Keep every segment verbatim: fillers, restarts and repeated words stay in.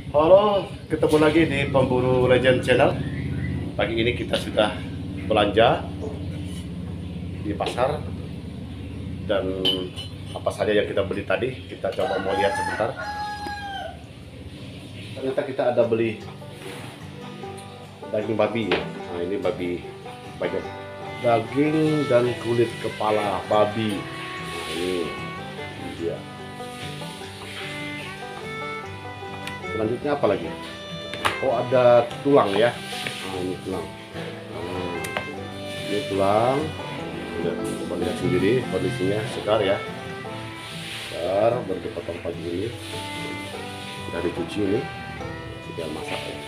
Halo, ketemu lagi di Pemburu Legend Channel. Pagi ini kita sudah belanja di pasar dan apa saja yang kita beli tadi kita coba mau lihat sebentar. Ternyata kita ada beli daging babi ya. Nah ini babi banyak daging dan kulit kepala babi. Nah, ini, ini dia. Selanjutnya apa lagi? Oh ada tulang ya. Nah, ini tulang. Nah, ini tulang. Lihat, coba lihat sendiri kondisinya segar ya. Segar, baru dipotong pagi ini. Sudah dicuci ini. Tinggal masak ya.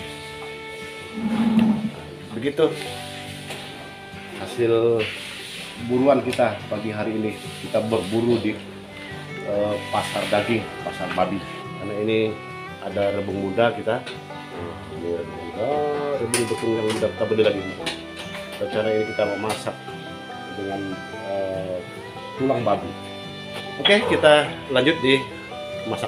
Begitu hasil buruan kita pagi hari ini. Kita berburu di uh, pasar daging, pasar babi. Karena ini ada rebung muda kita. Nah, ini rebung muda, rebung betung yang muda kita beli lagi. Rencana ini kita memasak dengan uh, tulang babi. Oke, kita lanjut di masak.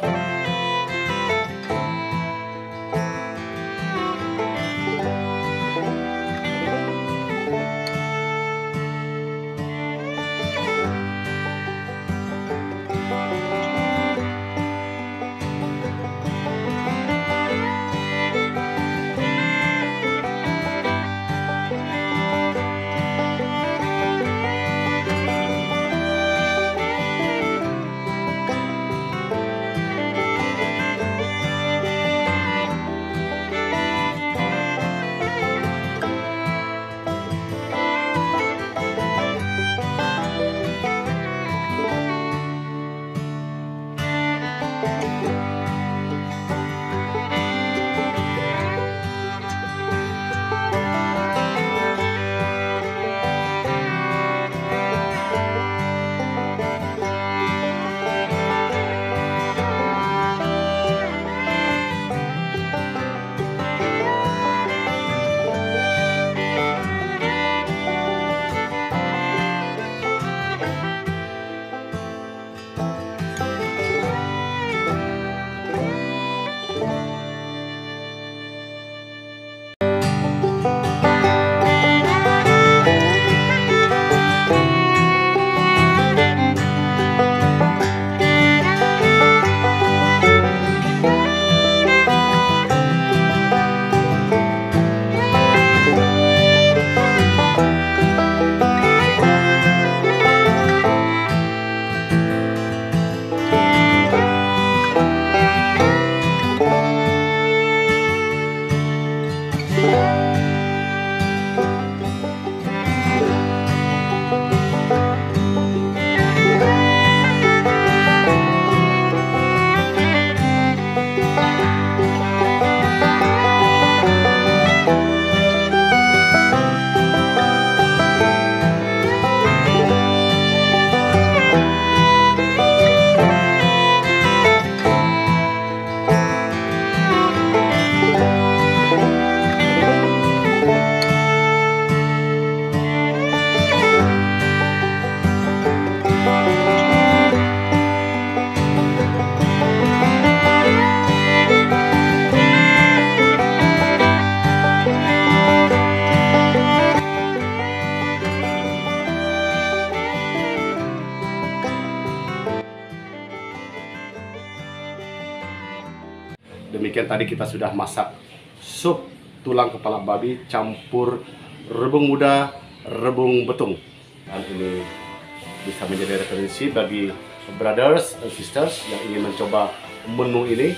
Demikian tadi kita sudah masak sup tulang kepala babi campur rebung muda, rebung betung. Dan ini bisa menjadi referensi bagi brothers and sisters yang ingin mencoba menu ini.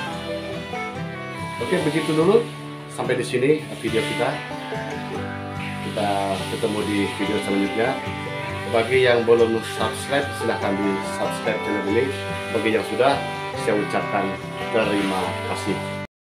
Oke, begitu dulu. Sampai di sini video kita. Kita ketemu di video selanjutnya. Bagi yang belum subscribe, silahkan di subscribe channel ini. Bagi yang sudah, saya ucapkan terima kasih.